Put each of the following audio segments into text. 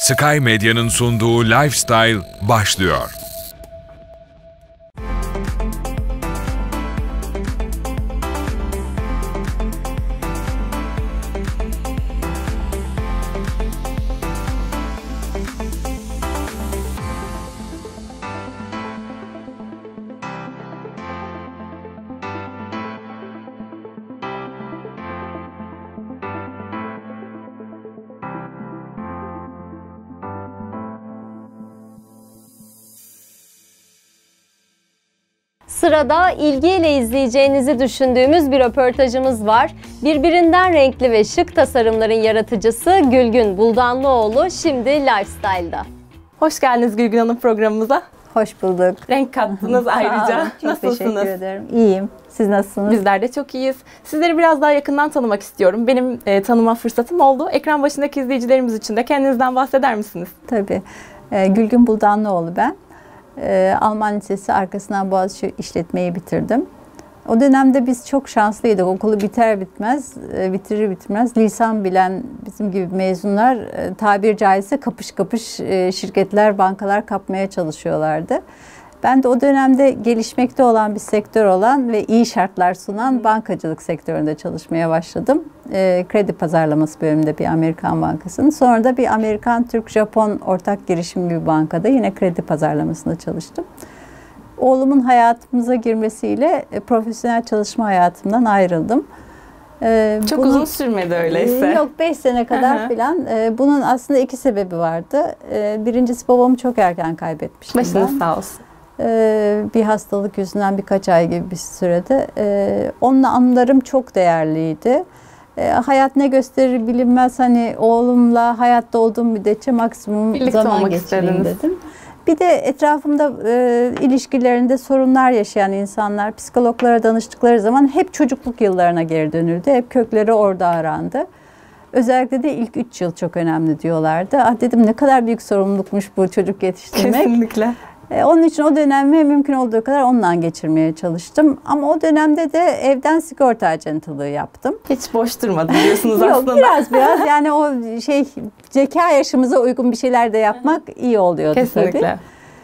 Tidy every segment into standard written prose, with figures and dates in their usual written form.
Sky Medya'nın sunduğu Lifestyle başlıyor. Sırada ilgiyle izleyeceğinizi düşündüğümüz bir röportajımız var. Birbirinden renkli ve şık tasarımların yaratıcısı Gülgün Buldanlıoğlu şimdi Lifestyle'da. Hoş geldiniz Gülgün Hanım programımıza. Hoş bulduk. Renk kattınız ayrıca. Çok Nasılsınız? teşekkür ederim. İyiyim. Siz nasılsınız? Bizler de çok iyiyiz. Sizleri biraz daha yakından tanımak istiyorum. Benim tanıma fırsatım oldu. Ekran başındaki izleyicilerimiz için de kendinizden bahseder misiniz? Tabii. Gülgün Buldanlıoğlu ben. Alman Lisesi arkasından Boğaziçi işletmeyi bitirdim. O dönemde biz çok şanslıydık. Okulu bitirir bitirmez lisan bilen bizim gibi mezunlar tabiri caizse kapış kapış şirketler, bankalar kapmaya çalışıyorlardı. Ben de o dönemde gelişmekte olan bir sektör olan ve iyi şartlar sunan bankacılık sektöründe çalışmaya başladım. Kredi pazarlaması bölümünde bir Amerikan bankasının. Sonra da bir Amerikan, Türk, Japon ortak girişimli bir bankada yine kredi pazarlamasında çalıştım. Oğlumun hayatımıza girmesiyle profesyonel çalışma hayatımdan ayrıldım. Çok uzun sürmedi öyleyse. Yok 5 sene kadar falan. Bunun aslında iki sebebi vardı. Birincisi babamı çok erken kaybetmiştim. Başınız sağ olsun. Bir hastalık yüzünden birkaç ay gibi bir sürede. Onunla anılarım çok değerliydi. Hayat ne gösterir bilinmez, hani oğlumla hayatta olduğum müddetçe maksimum birlikte zaman geçireyim dedim. Bir de etrafımda ilişkilerinde sorunlar yaşayan insanlar psikologlara danıştıkları zaman hep çocukluk yıllarına geri dönüldü. Hep kökleri orada arandı. Özellikle de ilk 3 yıl çok önemli diyorlardı. Dedim ne kadar büyük sorumlulukmuş bu çocuk yetiştirmek. Kesinlikle. Onun için o dönemi mümkün olduğu kadar onunla geçirmeye çalıştım. Ama o dönemde de evden sigorta acentılığı yaptım. Hiç boş durmadım diyorsunuz aslında. Yok biraz yani o zeka yaşımıza uygun bir şeyler de yapmak iyi oluyordu. Kesinlikle. Tabii.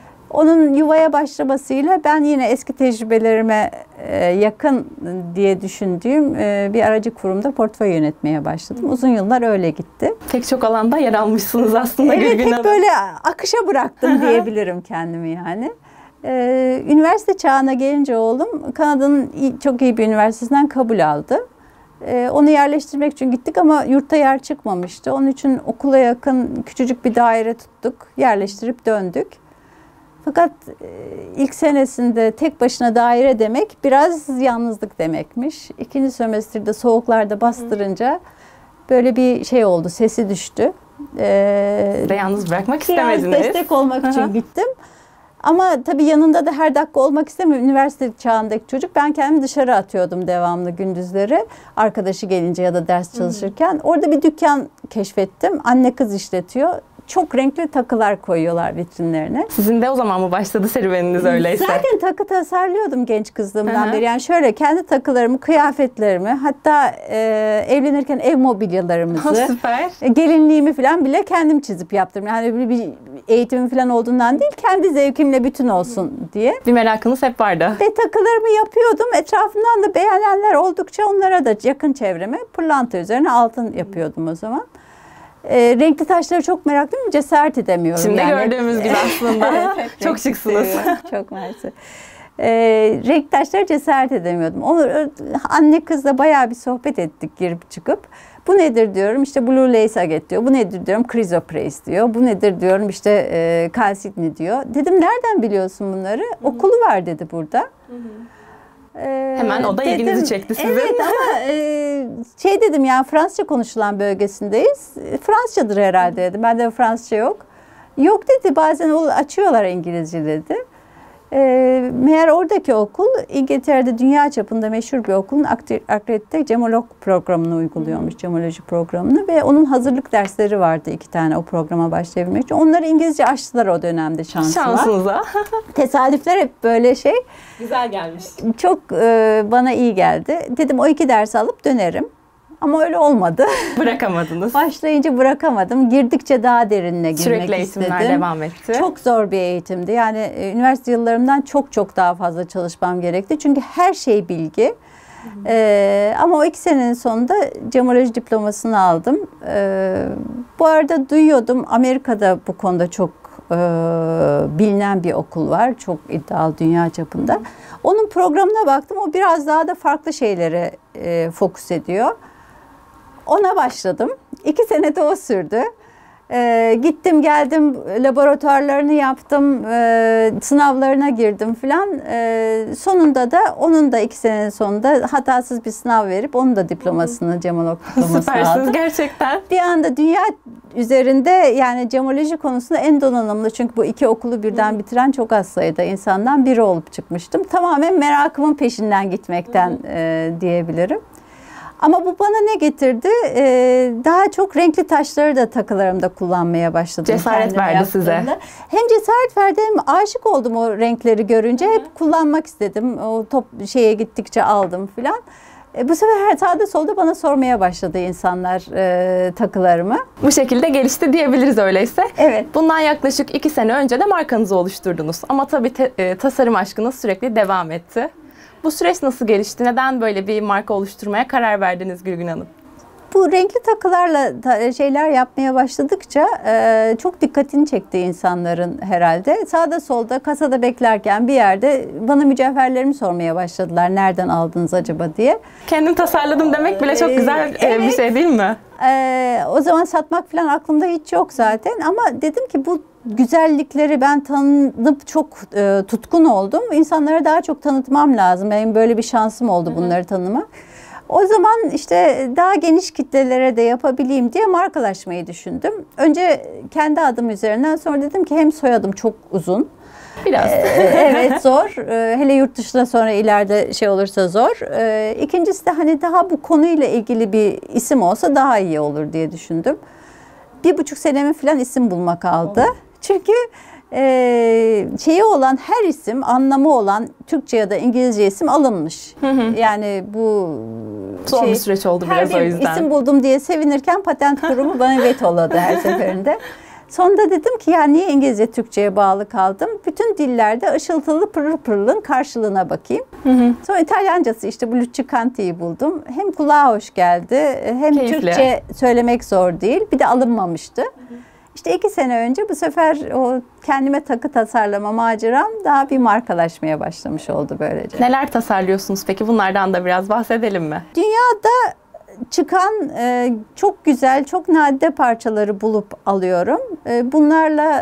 Onun yuvaya başlamasıyla ben yine eski tecrübelerime yakın diye düşündüğüm bir aracı kurumda portföy yönetmeye başladım. Uzun yıllar öyle gitti. Pek çok alanda yer almışsınız aslında Gülgün Hanım. Evet, hep böyle akışa bıraktım diyebilirim kendimi yani. Üniversite çağına gelince oğlum Kanada'nın çok iyi bir üniversitesinden kabul aldı. Onu yerleştirmek için gittik ama yurtta yer çıkmamıştı. Onun için okula yakın küçücük bir daire tuttuk, yerleştirip döndük. Fakat ilk senesinde tek başına daire demek biraz yalnızlık demekmiş. İkinci sömestrde soğuklarda bastırınca böyle bir şey oldu, sesi düştü. Siz de yalnız bırakmak istemediniz. Biraz destek olmak için gittim. Ama tabii yanında da her dakika olmak istemiyorum. Üniversite çağındaki çocuk. Ben kendimi dışarı atıyordum devamlı gündüzleri. Arkadaşı gelince ya da ders çalışırken. Orada bir dükkan keşfettim. Anne kız işletiyor. Çok renkli takılar koyuyorlar vitrinlerine. Sizin de o zaman mı başladı serüveniniz öyleyse? Zaten takı tasarlıyordum genç kızlığımdan beri. Yani şöyle kendi takılarımı, kıyafetlerimi, hatta evlenirken ev mobilyalarımızı, süper. Gelinliğimi falan bile kendim çizip yaptım. Yani bir eğitimim falan olduğundan değil, kendi zevkimle bütün olsun diye. Bir merakınız hep vardı. Ve takılarımı yapıyordum. Etrafımdan da beğenenler oldukça onlara da yakın çevreme pırlanta üzerine altın yapıyordum o zaman. Renkli taşları çok meraklıyım, cesaret edemiyorum. Şimdi gördüğümüz gibi aslında. Çok şıksınız. Çok mersi. Renkli taşlara cesaret edemiyordum. Anne kızla bayağı bir sohbet ettik girip çıkıp. Bu nedir diyorum, işte Blue Lace Agate diyor. Bu nedir diyorum, Chrysoprase diyor. Bu nedir diyorum, işte Calcitni diyor. Dedim nereden biliyorsun bunları? Okulu var dedi burada. Hemen o da ilginizi çekti sizin. Evet ama dedim yani Fransızca konuşulan bölgesindeyiz. Fransızcadır herhalde dedim. Bende Fransızca yok. Yok dedi, bazen açıyorlar İngilizce dedi. Meğer oradaki okul İngiltere'de dünya çapında meşhur bir okulun akredite gemolog programını uyguluyormuş, gemoloji programını ve onun hazırlık dersleri vardı 2 tane o programa başlayabilmek için. Onları İngilizce açtılar o dönemde şansınıza. Tesadüfler hep böyle şey. Güzel gelmiş. Çok bana iyi geldi. Dedim o 2 dersi alıp dönerim. ama öyle olmadı. Bırakamadınız. Başlayınca bırakamadım. Girdikçe daha derinine girmek Sürekli eğitimler istedim. devam etti. Çok zor bir eğitimdi. Yani üniversite yıllarımdan çok daha fazla çalışmam gerekti. Çünkü her şey bilgi. Ama o 2 senenin sonunda gemoloji diplomasını aldım. Bu arada duyuyordum, Amerika'da bu konuda çok bilinen bir okul var. Çok iddialı dünya çapında. Onun programına baktım. O biraz daha da farklı şeylere fokus ediyor. Ona başladım. 2 sene de o sürdü. Gittim geldim, laboratuvarlarını yaptım, sınavlarına girdim filan. Sonunda da onun da 2 senenin sonunda hatasız bir sınav verip onun da diplomasını, gemolog diplomasını Süpersiniz aldım. gerçekten. Bir anda dünya üzerinde yani gemoloji konusunda en donanımlı, çünkü bu 2 okulu birden bitiren çok az sayıda insandan biri olup çıkmıştım. Tamamen merakımın peşinden gitmekten diyebilirim. Ama bu bana ne getirdi? Daha çok renkli taşları da takılarımda kullanmaya başladım. Cesaret verdi size. Hem cesaret verdi hem aşık oldum o renkleri görünce. Hep kullanmak istedim. O şeye gittikçe aldım filan. Bu sefer her sağda solda bana sormaya başladı insanlar takılarımı. Bu şekilde gelişti diyebiliriz öyleyse. Evet. Bundan yaklaşık 2 sene önce de markanızı oluşturdunuz. Ama tabii tasarım aşkınız sürekli devam etti. Bu süreç nasıl gelişti? Neden böyle bir marka oluşturmaya karar verdiniz Gülgün Hanım? Bu renkli takılarla şeyler yapmaya başladıkça çok dikkatini çekti insanların herhalde. Sağda solda kasada beklerken bir yerde bana mücevherlerimi sormaya başladılar. Nereden aldınız acaba diye. Kendim tasarladım demek bile çok güzel bir şey değil mi? O zaman satmak falan aklımda hiç yok zaten. Ama dedim ki bu güzellikleri ben tanıp çok tutkun oldum. İnsanlara daha çok tanıtmam lazım. Benim böyle bir şansım oldu bunları tanımak. O zaman işte daha geniş kitlelere de yapabileyim diye markalaşmayı düşündüm. Önce kendi adım üzerinden, sonra dedim ki hem soyadım çok uzun. Biraz. Evet, zor. Hele yurt dışına sonra ileride şey olursa zor. İkincisi de hani daha bu konuyla ilgili bir isim olsa daha iyi olur diye düşündüm. 1,5 senemi falan isim bulmak aldı. Çünkü şeyi olan her isim, anlamı olan Türkçe ya da İngilizce isim alınmış. Yani bu zor bir süreç oldu biraz o yüzden. İsim buldum diye sevinirken patent kurumu bana vetoladı her seferinde. Sonunda dedim ki ya niye İngilizce Türkçe'ye bağlı kaldım? Bütün dillerde ışıltılı pırıl pırılın karşılığına bakayım. Sonra İtalyancası işte bu Luccicanti'yi buldum. Hem kulağa hoş geldi, hem keyifli. Türkçe söylemek zor değil. Bir de alınmamıştı. İşte 2 sene önce bu sefer o kendime takı tasarlama maceram daha bir markalaşmaya başlamış oldu böylece. Neler tasarlıyorsunuz peki? Bunlardan da biraz bahsedelim mi? Dünyada çıkan çok güzel, çok nadide parçaları bulup alıyorum. Bunlarla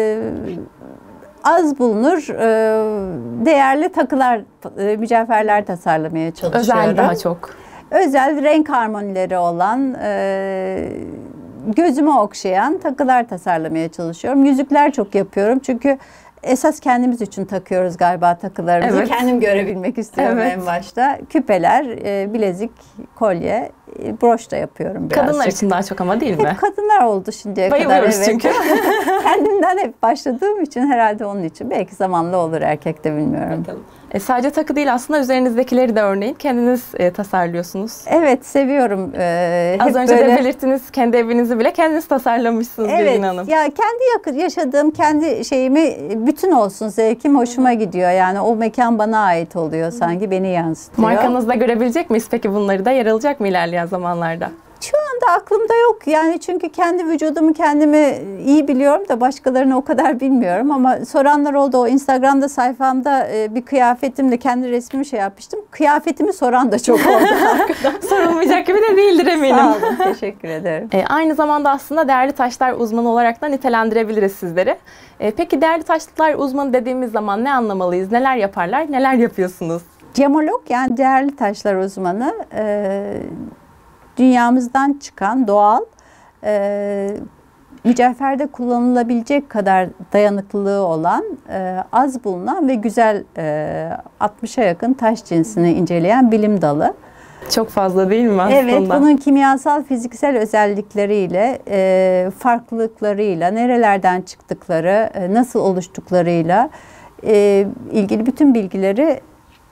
az bulunur değerli takılar, mücevherler tasarlamaya çalışıyorum. Özel daha çok. Özel renk harmonileri olan, gözüme okşayan takılar tasarlamaya çalışıyorum. Yüzükler çok yapıyorum çünkü esas kendimiz için takıyoruz galiba takılarımızı. Evet. Kendim görebilmek istiyorum en başta. Küpeler, bilezik, kolye, broş da yapıyorum birazcık. Kadınlar için daha çok ama değil mi? Hep kadınlar oldu şimdiye kadar. Bayılıyoruz Evet. çünkü. Kendimden hep başladığım için herhalde onun için. Belki zamanla olur, erkekte bilmiyorum. Sadece takı değil aslında üzerinizdekileri de örneğin kendiniz tasarlıyorsunuz. Evet, seviyorum. Az önce de belirttiniz, kendi evinizi bile kendiniz tasarlamışsınız Gülgün Hanım. Ya kendi yaşadığım, kendi şeyimi bütün olsun, zevkim hoşuma gidiyor. Yani o mekan bana ait oluyor sanki, beni yansıtıyor. Markanızda görebilecek miyiz peki bunları da? Yer alacak mı ilerleyen zamanlarda? Şu anda aklımda yok yani, çünkü kendi vücudumu kendimi iyi biliyorum da başkalarını o kadar bilmiyorum, ama soranlar oldu. O Instagram'da sayfamda bir kıyafetimle kendi resmimi şey yapmıştım. Kıyafetimi soran da çok oldu. Sorulmayacak gibi de değildir eminim. Sağ olun, teşekkür ederim. Aynı zamanda aslında değerli taşlar uzmanı olarak da nitelendirebiliriz sizleri. Peki değerli taşlar uzmanı dediğimiz zaman ne anlamalıyız? Neler yaparlar? Neler yapıyorsunuz? Gemolog, yani değerli taşlar uzmanı, dünyamızdan çıkan doğal, mücevherde kullanılabilecek kadar dayanıklılığı olan, az bulunan ve güzel 60'a yakın taş cinsini inceleyen bilim dalı. Çok fazla değil mi aslında? Evet, bunun kimyasal, fiziksel özellikleriyle, farklılıklarıyla, nerelerden çıktıkları, nasıl oluştuklarıyla ilgili bütün bilgileri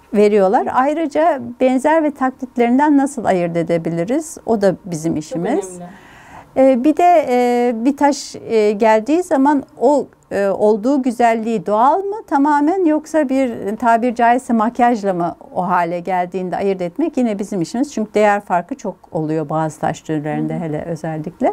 veriyorlar. Ayrıca benzer ve taklitlerinden nasıl ayırt edebiliriz? O da bizim işimiz. Bir de bir taş geldiği zaman o olduğu güzelliği doğal mı tamamen, yoksa bir tabir caizse makyajla mı o hale geldiğinde ayırt etmek yine bizim işimiz. Çünkü değer farkı çok oluyor bazı taş türlerinde, hele özellikle.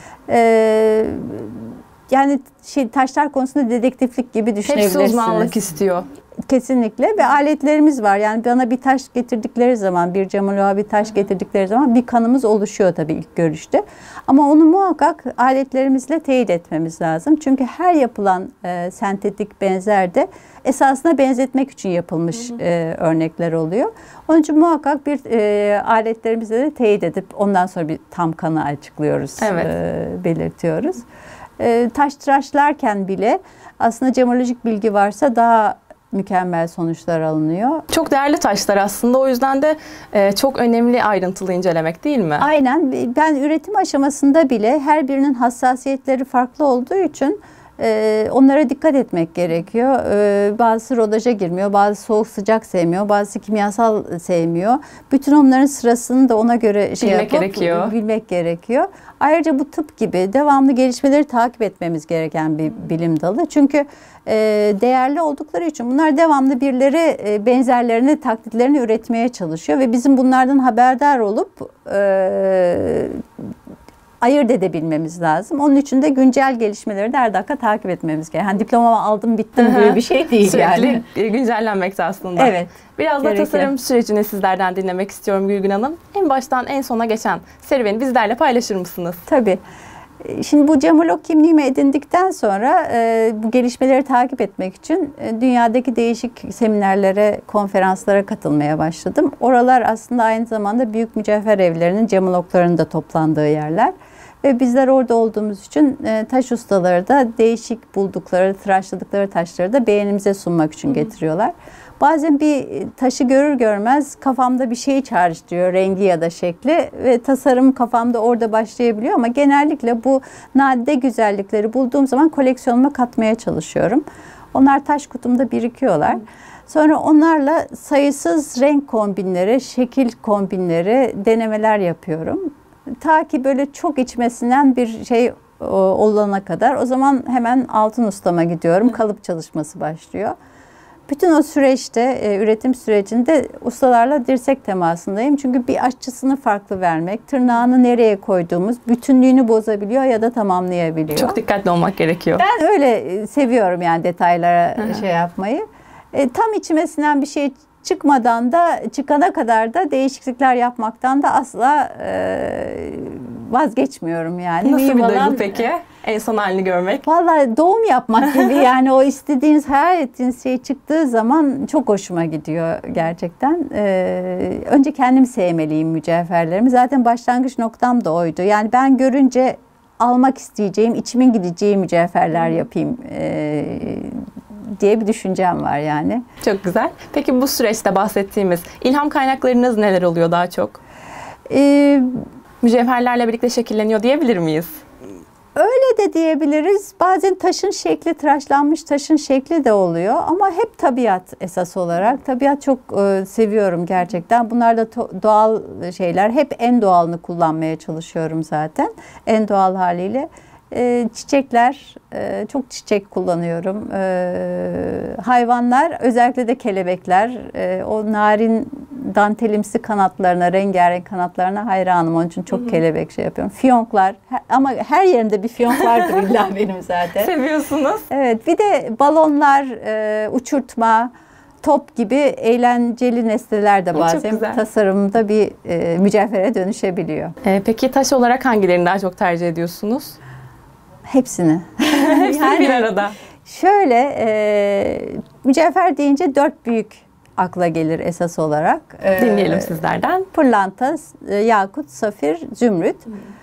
Yani taşlar konusunda dedektiflik gibi düşünebilirsiniz. Hepsi uzmanlık istiyor. Kesinlikle, ve aletlerimiz var. Yani bana bir taş getirdikleri zaman, bir camurluğa bir taş getirdikleri zaman bir kanımız oluşuyor tabii ilk görüşte. Ama onu muhakkak aletlerimizle teyit etmemiz lazım. Çünkü her yapılan sentetik benzer de esasına benzetmek için yapılmış örnekler oluyor. Onun için muhakkak bir aletlerimizle de teyit edip ondan sonra bir tam kanı açıklıyoruz, belirtiyoruz. Taş tıraşlarken bile aslında gemolojik bilgi varsa daha mükemmel sonuçlar alınıyor. Çok değerli taşlar aslında, o yüzden de çok önemli ayrıntılı incelemek, değil mi? Aynen. Ben üretim aşamasında bile her birinin hassasiyetleri farklı olduğu için onlara dikkat etmek gerekiyor. Bazısı rodaja girmiyor, bazı soğuk sıcak sevmiyor, bazısı kimyasal sevmiyor. Bütün onların sırasını da ona göre bilmek gerekiyor. Ayrıca bu tıp gibi devamlı gelişmeleri takip etmemiz gereken bir bilim dalı. Çünkü değerli oldukları için bunlar devamlı birileri benzerlerini, taklitlerini üretmeye çalışıyor ve bizim bunlardan haberdar olup ayırt edebilmemiz lazım. Onun için de güncel gelişmeleri de her dakika takip etmemiz gerekiyor. Yani diplomamı aldım bittim gibi bir şey değil yani. Sürekli güncellenmekte aslında. Evet. Biraz da tasarım sürecini sizlerden dinlemek istiyorum Gülgün Hanım. En baştan en sona geçen serüveni bizlerle paylaşır mısınız? Tabii. Şimdi bu gemolog kimliğimi edindikten sonra bu gelişmeleri takip etmek için dünyadaki değişik seminerlere, konferanslara katılmaya başladım. Oralar aslında aynı zamanda büyük mücevher evlerinin gemologlarının da toplandığı yerler. Ve bizler orada olduğumuz için taş ustaları da değişik buldukları, tıraşladıkları taşları da beğenimize sunmak için getiriyorlar. Bazen bir taşı görür görmez kafamda bir şey çağrıştırıyor, rengi ya da şekli, ve tasarım kafamda orada başlayabiliyor, ama genellikle bu nadide güzellikleri bulduğum zaman koleksiyonuma katmaya çalışıyorum. Onlar taş kutumda birikiyorlar. Sonra onlarla sayısız renk kombinleri, şekil kombinleri, denemeler yapıyorum. Ta ki böyle çok içmesinden bir şey olana kadar. O zaman hemen altın ustama gidiyorum. Kalıp çalışması başlıyor. Bütün o süreçte, üretim sürecinde ustalarla dirsek temasındayım. Çünkü bir aşçısını farklı vermek, tırnağını nereye koyduğumuz bütünlüğünü bozabiliyor ya da tamamlayabiliyor. Çok dikkatli olmak gerekiyor. Ben öyle seviyorum yani detaylara şey yapmayı. Tam içmesinden bir şey çıkmadan da, çıkana kadar da değişiklikler yapmaktan da asla vazgeçmiyorum yani. Nasıl bir duygu peki? En son halini görmek. Vallahi doğum yapmak gibi yani, o istediğiniz, hayal ettiğiniz şey çıktığı zaman çok hoşuma gidiyor gerçekten. Önce kendim sevmeliyim mücevherlerimi. Zaten başlangıç noktam da oydu. Yani ben görünce almak isteyeceğim, içimin gideceği mücevherler yapayım diye bir düşüncem var yani. Çok güzel. Peki bu süreçte bahsettiğimiz ilham kaynaklarınız neler oluyor daha çok? Mücevherlerle birlikte şekilleniyor diyebilir miyiz? Öyle de diyebiliriz. Bazen taşın şekli, tıraşlanmış taşın şekli de oluyor. Ama hep tabiat esas olarak. Tabiat çok seviyorum gerçekten. Bunlar da doğal şeyler. Hep en doğalını kullanmaya çalışıyorum zaten. En doğal haliyle. Çiçekler, çok çiçek kullanıyorum. Hayvanlar, özellikle de kelebekler, o narin dantelimsi kanatlarına, rengarenk kanatlarına hayranım. Onun için çok kelebek şey yapıyorum. Fiyonklar, ama her yerimde bir fiyonk vardır illa benim zaten. Seviyorsunuz. Evet, bir de balonlar, uçurtma, top gibi eğlenceli nesneler de bazen tasarımda bir mücevhere dönüşebiliyor. Peki taş olarak hangilerini daha çok tercih ediyorsunuz? Hepsini. Hepsini bir arada. Şöyle, mücevher deyince 4 büyük akla gelir esas olarak. Dinleyelim sizlerden. Pırlanta, yakut, safir, zümrüt.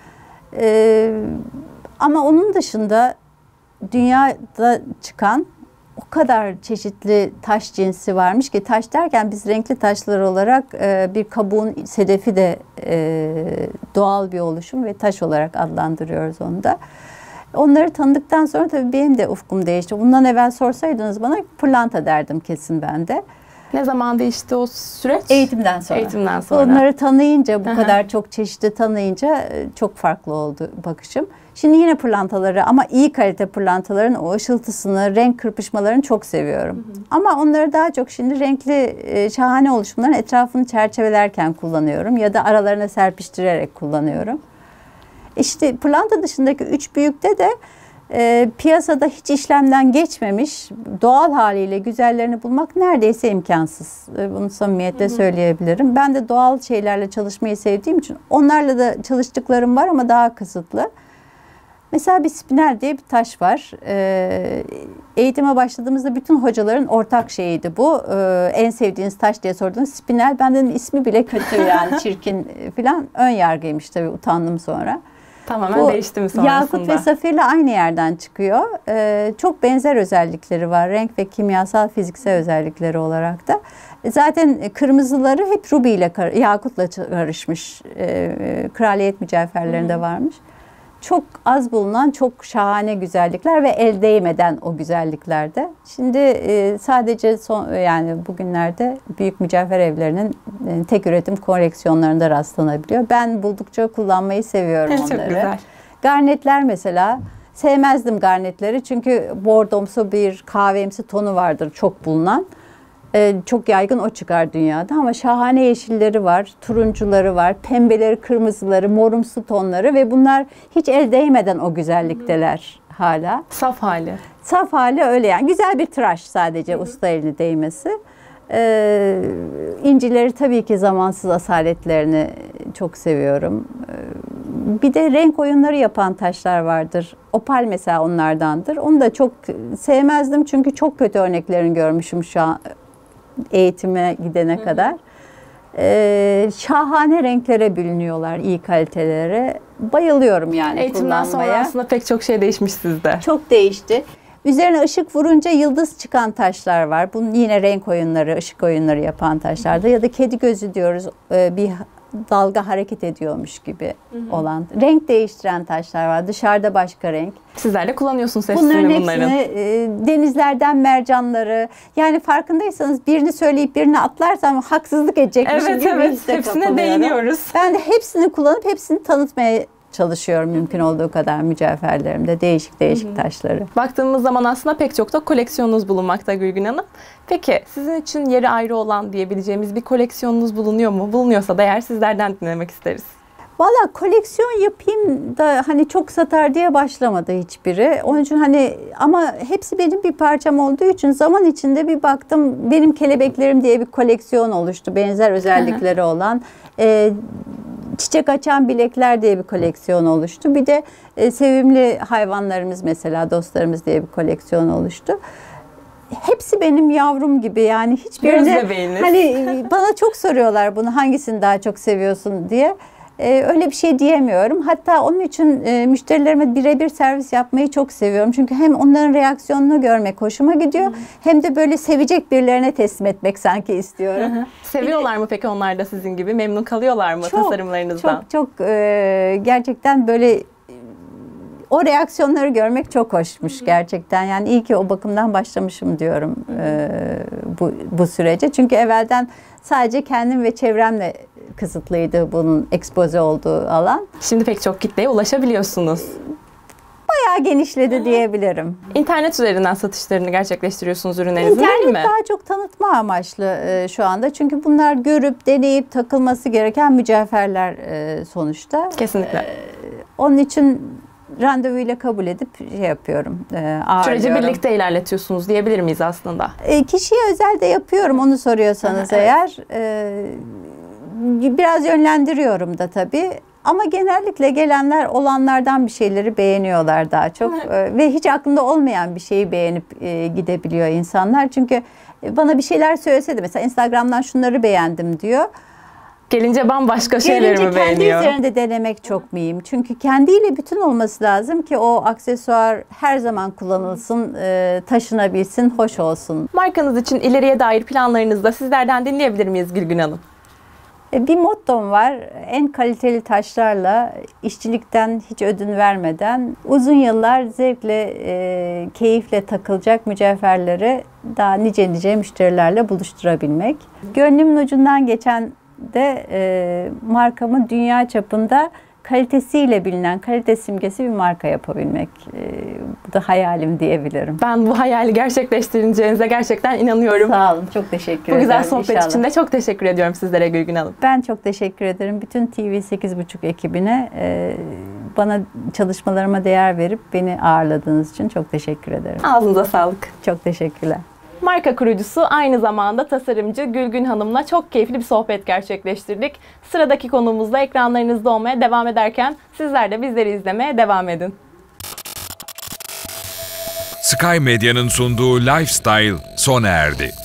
Ama onun dışında dünyada çıkan o kadar çeşitli taş cinsi varmış ki, taş derken biz renkli taşlar olarak bir kabuğun sedefi de doğal bir oluşum ve taş olarak adlandırıyoruz onu da. Onları tanıdıktan sonra tabii benim de ufkum değişti. Bundan evvel sorsaydınız bana pırlanta derdim kesin ben de. Ne zaman değişti o süreç? Eğitimden sonra. Eğitimden sonra. Onları tanıyınca, bu Aha. kadar çok çeşitli tanıyınca çok farklı oldu bakışım. Şimdi yine pırlantaları ama iyi kalite pırlantaların o ışıltısını, renk kırpışmalarını çok seviyorum. Ama onları daha çok şimdi renkli, şahane oluşumların etrafını çerçevelerken kullanıyorum ya da aralarına serpiştirerek kullanıyorum. İşte pırlanta dışındaki 3 büyükte de piyasada hiç işlemden geçmemiş doğal haliyle güzellerini bulmak neredeyse imkansız. Bunu samimiyetle söyleyebilirim. Ben de doğal şeylerle çalışmayı sevdiğim için onlarla da çalıştıklarım var ama daha kısıtlı. Mesela bir spinel diye bir taş var. Eğitime başladığımızda bütün hocaların ortak şeyiydi bu. En sevdiğiniz taş diye sorduğunuz spinel. Benden ismi bile kötü yani çirkin falan. Ön yargıymış tabii, utandım sonra. Tamamen değişti mi sonrasında? Yakut ve safirle aynı yerden çıkıyor. Çok benzer özellikleri var. Renk ve kimyasal, fiziksel özellikleri olarak da. Zaten kırmızıları hep rubi ile, yakutla karışmış. Kraliyet mücevherlerinde varmış. Çok az bulunan çok şahane güzellikler ve el değmeden o güzelliklerde. Şimdi sadece yani bugünlerde büyük mücevher evlerinin tek üretim koleksiyonlarında rastlanabiliyor. Ben buldukça kullanmayı seviyorum onları. Çok güzel. Garnetler mesela. Sevmezdim garnetleri çünkü bordomsu bir kahvemsi tonu vardır çok bulunan. Çok yaygın o çıkar dünyada ama şahane yeşilleri var, turuncuları var, pembeleri, kırmızıları, morumsu tonları ve bunlar hiç el değmeden o güzellikteler hala. Saf hali. Saf hali öyle yani. Güzel bir tıraş sadece usta elini değmesi. İncileri tabii ki zamansız asaletlerini çok seviyorum. Bir de renk oyunları yapan taşlar vardır. Opal mesela onlardandır. Onu da çok sevmezdim çünkü çok kötü örneklerini görmüşüm şu an eğitime gidene kadar. Şahane renklere bürünüyorlar, iyi kalitelere. Bayılıyorum yani Eğitimden kullanmaya. sonra aslında pek çok şey değişmiş sizde. Çok değişti. Üzerine ışık vurunca yıldız çıkan taşlar var. Bunun yine renk oyunları, ışık oyunları yapan taşlarda. Ya da kedi gözü diyoruz, bir dalga hareket ediyormuş gibi olan. Renk değiştiren taşlar var. Dışarıda başka renk. Sizler de kullanıyorsunuz Bunların hepsini bunların. hepsini denizlerden mercanları, yani farkındaysanız birini söyleyip birini atlarsam haksızlık edecekmişim Evet gibi evet, hisse hepsine kapılıyorum. değiniyoruz. Ben de hepsini kullanıp hepsini tanıtmaya çalışıyorum mümkün olduğu kadar mücevherlerimde, değişik değişik taşları. Baktığımız zaman aslında pek çok da koleksiyonunuz bulunmakta Gülgün Hanım. Peki sizin için yeri ayrı olan diyebileceğimiz bir koleksiyonunuz bulunuyor mu? Bulunuyorsa da eğer sizlerden dinlemek isteriz. Valla koleksiyon yapayım da hani çok satar diye başlamadı hiçbiri. Onun için hani ama hepsi benim bir parçam olduğu için zaman içinde bir baktım benim kelebeklerim diye bir koleksiyon oluştu. Benzer özellikleri olan. Çiçek açan bilekler diye bir koleksiyon oluştu. Bir de sevimli hayvanlarımız mesela dostlarımız diye bir koleksiyon oluştu. Hepsi benim yavrum gibi yani hiçbirine hani bana çok soruyorlar bunu hangisini daha çok seviyorsun diye. Öyle bir şey diyemiyorum. Hatta onun için müşterilerime birebir servis yapmayı çok seviyorum. Çünkü hem onların reaksiyonunu görmek hoşuma gidiyor. Hem de böyle sevecek birilerine teslim etmek sanki istiyorum. Seviyorlar mı peki onlar da sizin gibi? Memnun kalıyorlar mı tasarımlarınızdan? Çok gerçekten böyle o reaksiyonları görmek çok hoşmuş gerçekten. Yani iyi ki o bakımdan başlamışım diyorum bu sürece. Çünkü evvelden sadece kendim ve çevremle kısıtlıydı bunun ekspoze olduğu alan. Şimdi pek çok kitleye ulaşabiliyorsunuz. Bayağı genişledi diyebilirim. İnternet üzerinden satışlarını gerçekleştiriyorsunuz ürünlerinizin değil mi? İnternet daha çok tanıtma amaçlı şu anda. Çünkü bunlar görüp, deneyip takılması gereken mücevherler sonuçta. Kesinlikle. Onun için randevuyla kabul edip şey yapıyorum, ağırlıyorum. Süreci birlikte ilerletiyorsunuz diyebilir miyiz aslında? Kişiye özel de yapıyorum onu soruyorsanız eğer. Biraz yönlendiriyorum da tabii. Ama genellikle gelenler olanlardan bir şeyleri beğeniyorlar daha çok. Ve hiç aklında olmayan bir şeyi beğenip gidebiliyor insanlar. Çünkü bana bir şeyler söylese de mesela Instagram'dan şunları beğendim diyor. Gelince bambaşka şeyleri mi beğeniyor? Kendi üzerinde denemek çok mühim. Çünkü kendiyle bütün olması lazım ki o aksesuar her zaman kullanılsın, taşınabilsin, hoş olsun. Markanız için ileriye dair planlarınızı da sizlerden dinleyebilir miyiz Gülgün Hanım? Bir mottom var. En kaliteli taşlarla, işçilikten hiç ödün vermeden uzun yıllar zevkle, keyifle takılacak mücevherleri daha nice müşterilerle buluşturabilmek. Gönlümün ucundan geçen de markamı dünya çapında kalitesiyle bilinen, kalite simgesi bir marka yapabilmek. Bu da hayalim diyebilirim. Ben bu hayali gerçekleştireceğinize gerçekten inanıyorum. Sağ olun, çok teşekkür ederim. Bu güzel sohbet İnşallah. için de çok teşekkür ediyorum sizlere Gülgün Hanım. Ben çok teşekkür ederim. Bütün TV 8.5 ekibine bana çalışmalarıma değer verip beni ağırladığınız için çok teşekkür ederim. Ağzınıza sağlık. Çok teşekkürler. Marka kurucusu, aynı zamanda tasarımcı Gülgün Hanım'la çok keyifli bir sohbet gerçekleştirdik. Sıradaki konuğumuzla ekranlarınızda olmaya devam ederken sizler de bizleri izlemeye devam edin. Sky Medya'nın sunduğu Lifestyle sona erdi.